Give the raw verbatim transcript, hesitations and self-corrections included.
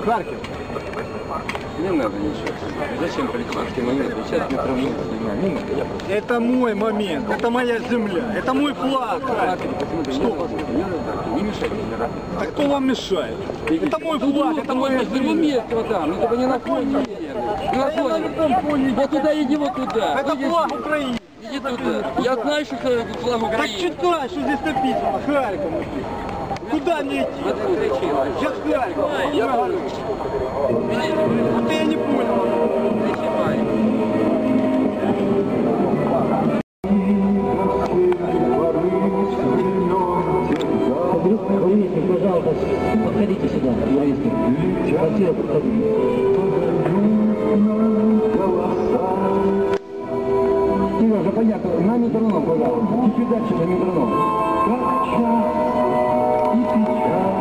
Харьков. Не надо ничего. Зачем политический момент? Сейчас не проблема. Это мой момент, это моя земля, это мой флаг. Что? Не мешайте. А кто вам мешает? Это мой флаг, это моя земля. Место там, ну только не на фоне. Не на фоне. Вот туда иди, вот туда. Это флаг Украины. Иди туда. Я знаю, что флаг Так Украины. читай, что здесь написано. Харьков. Куда мне идти? Сейчас Харьков. Я говорю. Вот я не понял. Пожалуйста, подходите сюда, юристы. Квартира, подходите. Сережа, понятно, на метроном, пожалуйста. Чуть-чуть дальше, на метроном. Как час и печаль.